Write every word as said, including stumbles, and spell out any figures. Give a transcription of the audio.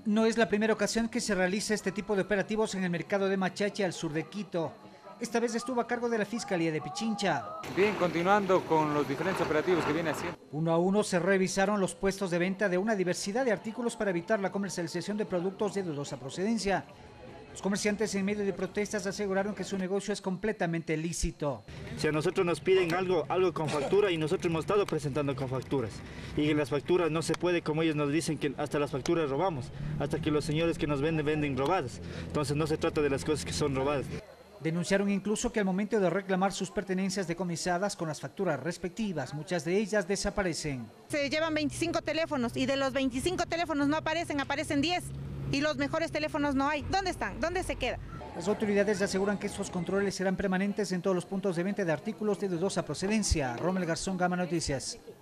No es la primera ocasión que se realiza este tipo de operativos en el mercado de Machache, al sur de Quito. Esta vez estuvo a cargo de la Fiscalía de Pichincha. Bien, continuando con los diferentes operativos que viene haciendo. Uno a uno se revisaron los puestos de venta de una diversidad de artículos para evitar la comercialización de productos de dudosa procedencia. Los comerciantes, en medio de protestas, aseguraron que su negocio es completamente lícito. Si a nosotros nos piden algo, algo con factura, y nosotros hemos estado presentando con facturas, y en las facturas no se puede, como ellos nos dicen, que hasta las facturas robamos, hasta que los señores que nos venden, venden robadas. Entonces no se trata de las cosas que son robadas. Denunciaron incluso que al momento de reclamar sus pertenencias decomisadas con las facturas respectivas, muchas de ellas desaparecen. Se llevan veinticinco teléfonos y de los veinticinco teléfonos no aparecen, aparecen diez. Y los mejores teléfonos no hay. ¿Dónde están? ¿Dónde se queda? Las autoridades aseguran que estos controles serán permanentes en todos los puntos de venta de artículos de dudosa procedencia. Rommel Garzón, Gama Noticias.